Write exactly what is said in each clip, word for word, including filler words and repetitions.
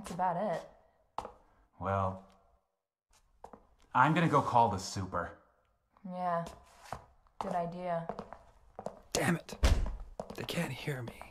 that's about it. Well, I'm gonna go call the super. Yeah, good idea. Damn it. They can't hear me.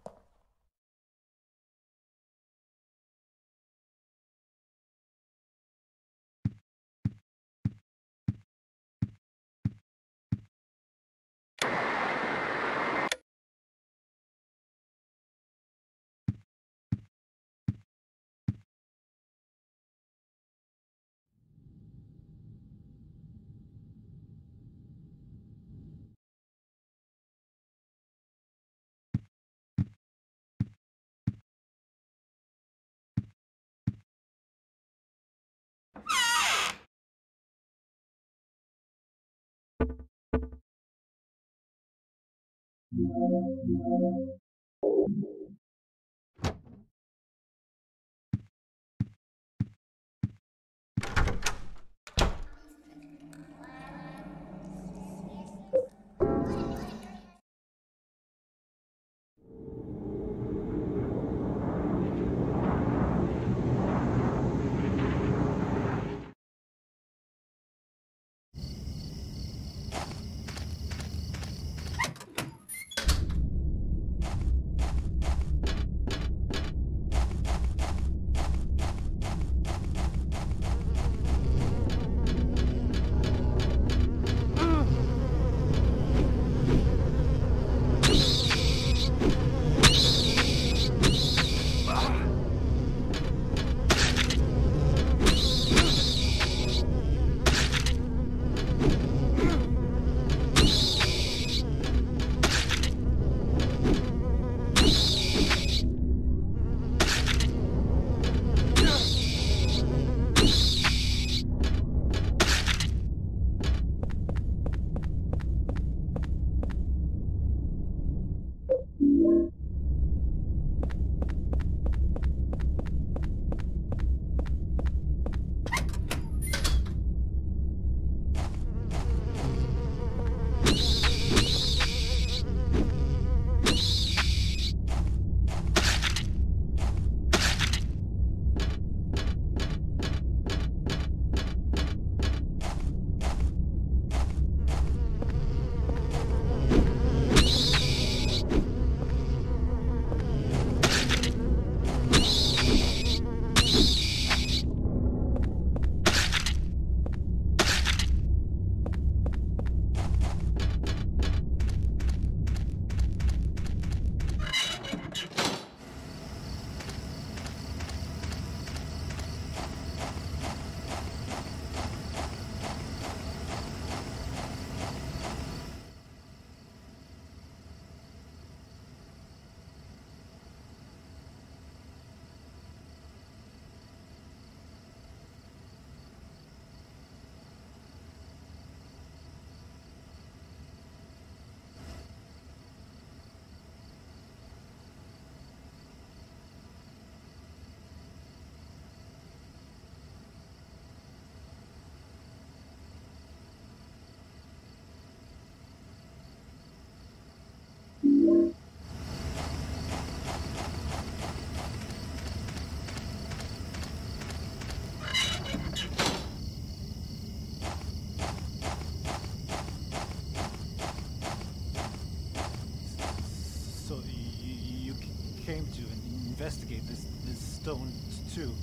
Came to investigate this this stone too.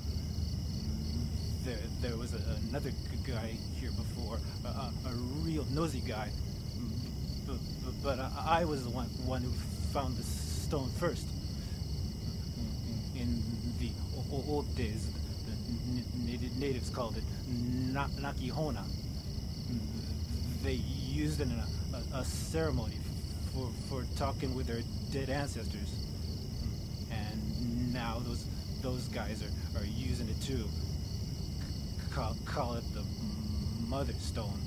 There there was a, another guy here before, a, a, a real nosy guy. But, but, but I, I was the one one who found this stone first. In the old days, the natives called it Nakihona. They used it in a, a, a ceremony for for talking with their dead ancestors. And now those those guys are, are using it too. Call, call it the Mother Stone.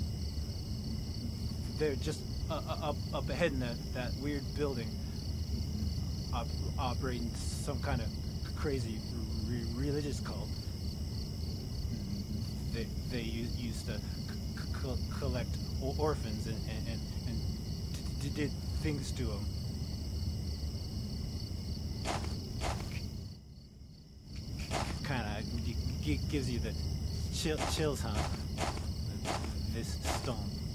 They're just uh, up up ahead in that, that weird building, op operating some kind of crazy re religious cult. They they used to c collect orphans and and and, and did things to them. gives you the chill, chills, huh? This stone.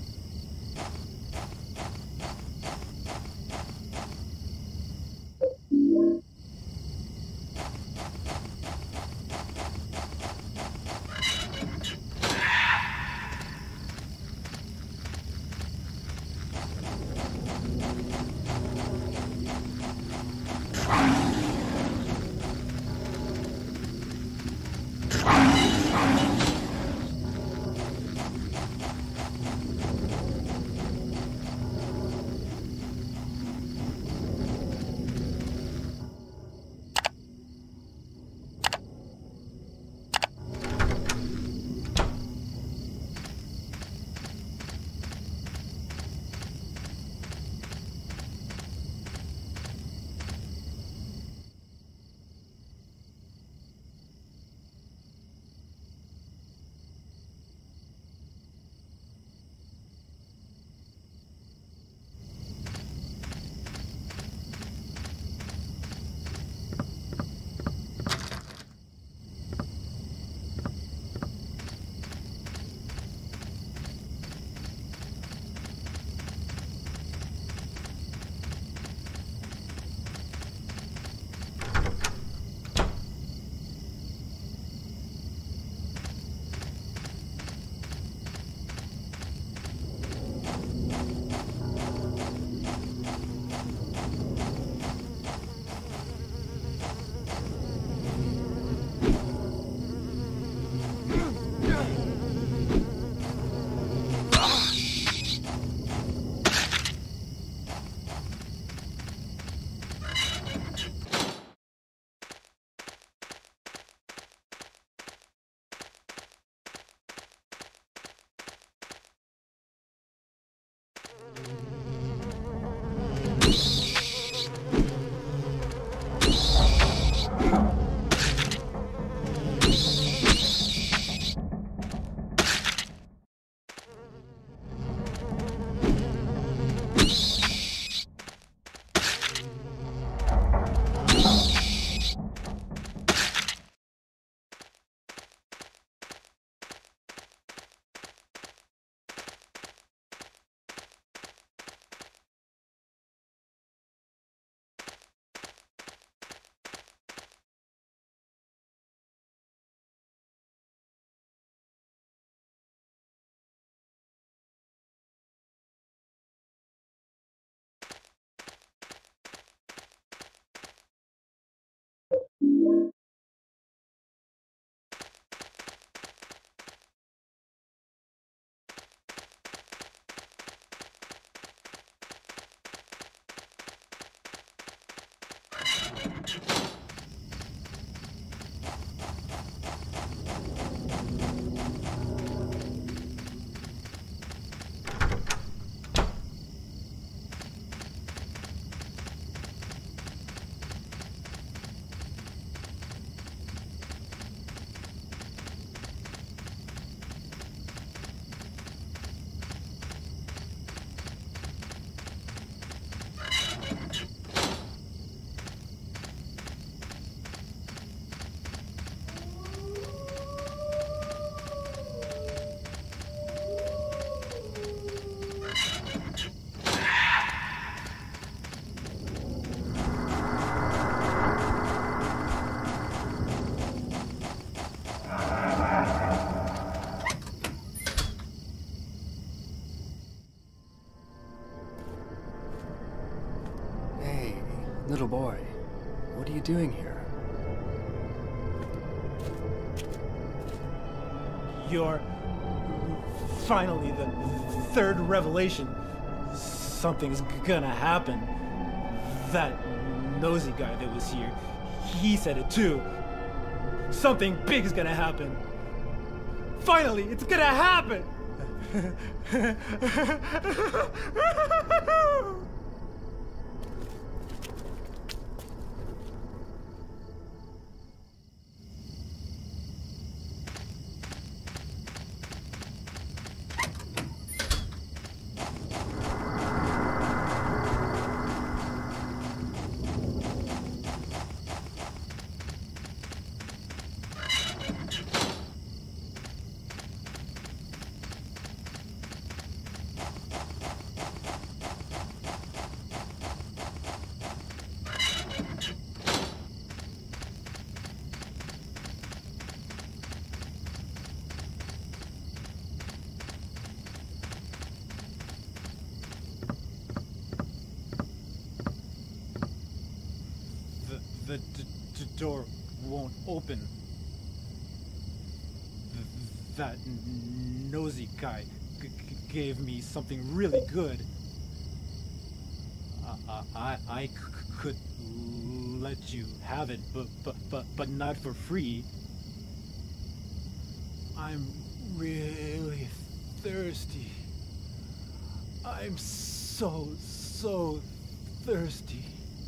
Little boy, what are you doing here? You're finally the third revelation. Something's gonna happen. That nosy guy that was here, he said it too. Something big is gonna happen. Finally, it's gonna happen! the d- d- door won't open. Th- that n- nosy guy g- g- gave me something really good. I, I, I c- could let you have it, but, but, but, but not for free. I'm really thirsty. I'm so, so thirsty.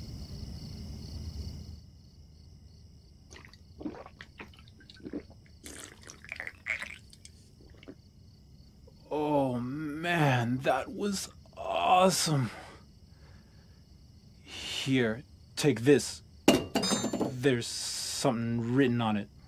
Oh man, that was awesome. Here, take this. There's something written on it.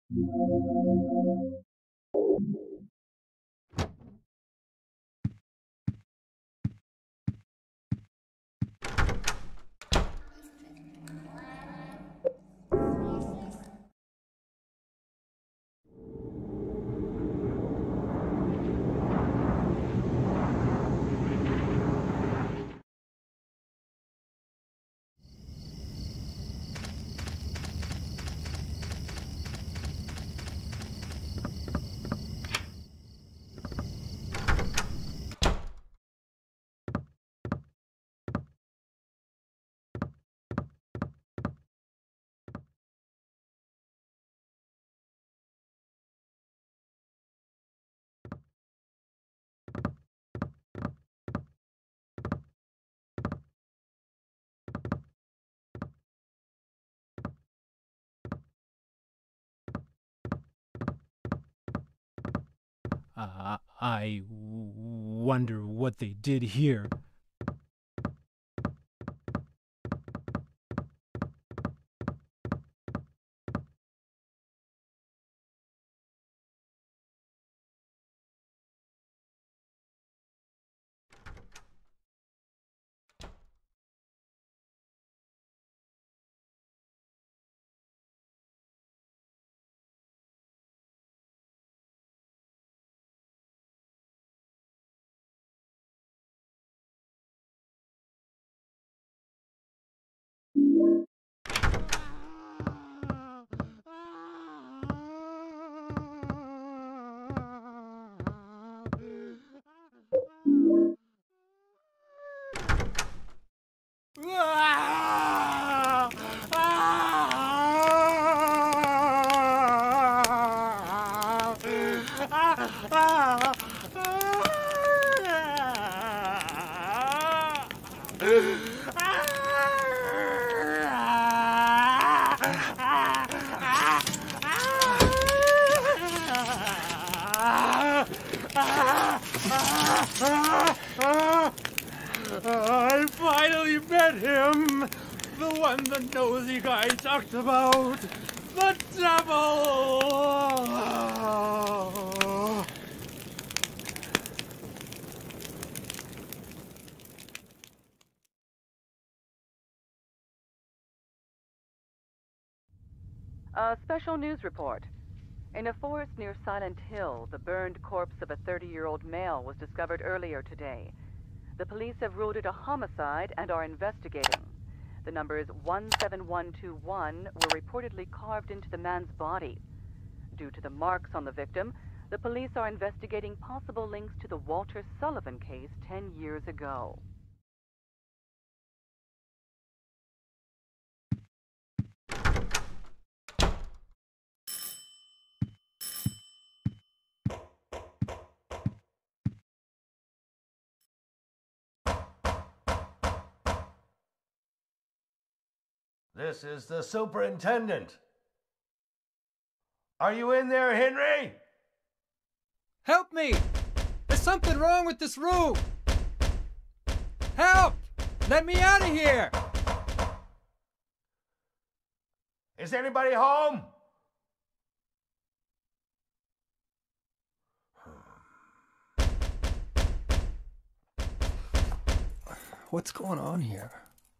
Uh, I wonder what they did here. I finally met him! The one the nosy guy talked about! The devil! A special news report. In a forest near Silent Hill, the burned corpse of a thirty-year-old male was discovered earlier today. The police have ruled it a homicide and are investigating. The numbers one seven one two one were reportedly carved into the man's body. Due to the marks on the victim, the police are investigating possible links to the Walter Sullivan case ten years ago. This is the superintendent. Are you in there, Henry? Help me! There's something wrong with this room! Help! Let me out of here! Is anybody home? What's going on here?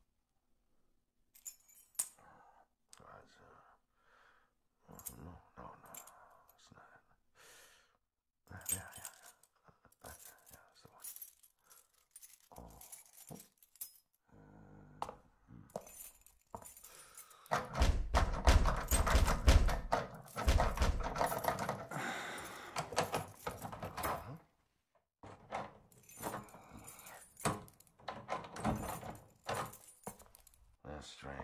That's strange.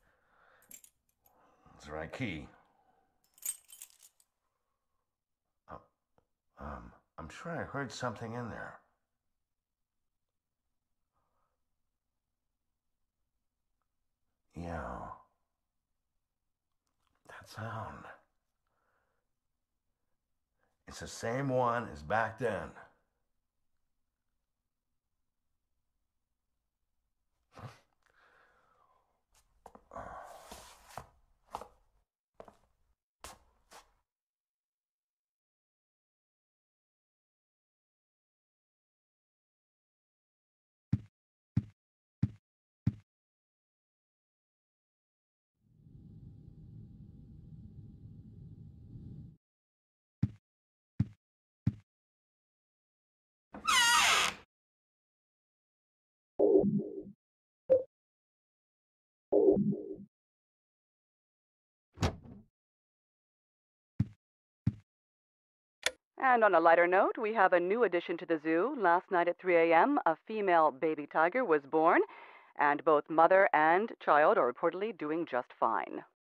That's the right key. Oh, um, I'm sure I heard something in there. Yeah. That sound. It's the same one as back then. And on a lighter note, we have a new addition to the zoo. Last night at three a.m., a female baby tiger was born, and both mother and child are reportedly doing just fine.